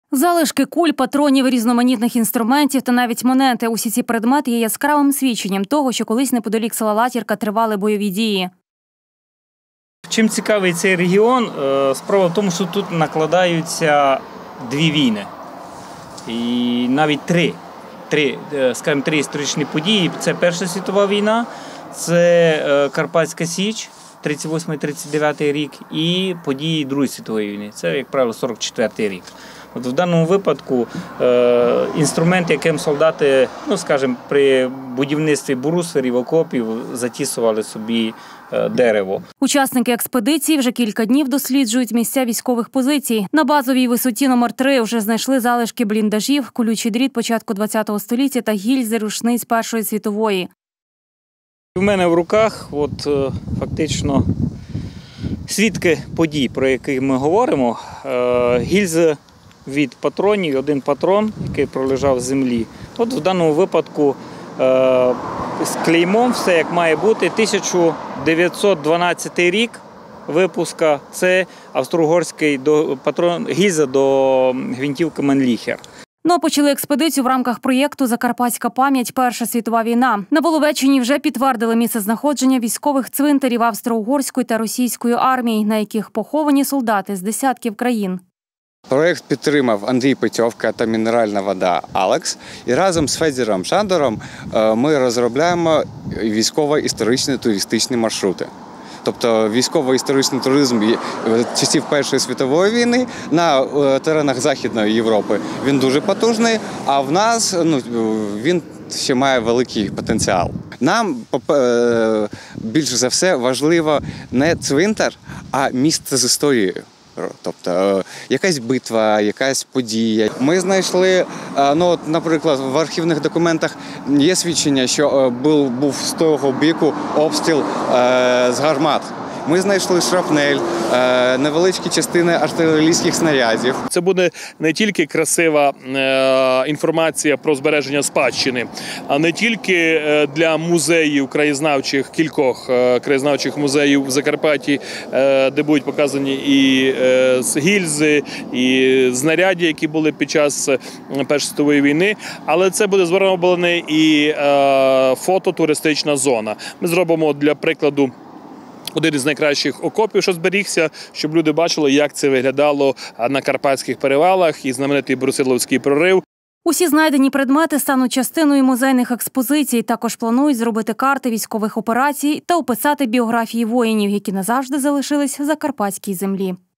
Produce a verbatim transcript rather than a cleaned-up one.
Залишки куль, патронів, різноманітних інструментів та навіть монети – усі ці предмети є яскравим свідченням того, що колись неподалік села Латірка тривали бойові дії. Чим цікавий цей регіон? Справа в тому, що тут накладаються дві війни. І навіть три. Три, скажімо, три історичні події. Це Перша світова війна, це Карпатська Січ, тридцять восьмий - тридцять дев'ятий рік, і події Другої світової війни. Це, як правило, сорок четвертий рік. От в даному випадку е, інструмент, яким солдати, ну, скажімо, при будівництві брусверів, окопів затісували собі е, дерево. Учасники експедиції вже кілька днів досліджують місця військових позицій. На базовій висоті номер три вже знайшли залишки бліндажів, колючий дріт початку ХХ століття та гільзи рушниць Першої світової. У мене в руках от, е, фактично свідки подій, про які ми говоримо. Е, гільзи від патронів, один патрон, який пролежав в землі. От в даному випадку е, з клеймом все як має бути. тисяча дев'ятсот дванадцятий рік випуска. Це австро-угорський до, патрон, гільза до гвинтівки Манліхер. Ну а почали експедицію в рамках проєкту «Закарпатська пам'ять. Перша світова війна». На Воловеччині вже підтвердили місцезнаходження військових цвинтарів австро-угорської та російської армій, на яких поховані солдати з десятків країн. Проєкт підтримав Андрій Петьовка та мінеральна вода «Алекс». І разом з Федіром Шандором ми розробляємо військово-історичні туристичні маршрути. Тобто військово-історичний туризм часів Першої світової війни на теренах Західної Європи він дуже потужний, а в нас ну, він ще має великий потенціал. Нам більше за все важливо не цвинтар, а місце з історією. Тобто якась битва, якась подія. Ми знайшли, ну, от, наприклад, в архівних документах є свідчення, що був, був з того боку обстріл е, з гармат. Ми знайшли шрапнель, е, невеличкі частини артилерійських снарядів. Це буде не тільки красива е, інформація про збереження спадщини, а не тільки для музеїв краєзнавчих, кількох е, краєзнавчих музеїв в Закарпатті, е, де будуть показані і е, гільзи, і знаряддя, які були під час Першої світової війни, але це буде зроблена і е, фототуристична зона. Ми зробимо, для прикладу, один із найкращих окопів, що зберігся, щоб люди бачили, як це виглядало на Карпатських перевалах і знаменитий Брусиловський прорив. Усі знайдені предмети стануть частиною музейних експозицій. Також планують зробити карти військових операцій та описати біографії воїнів, які назавжди залишились в закарпатській землі.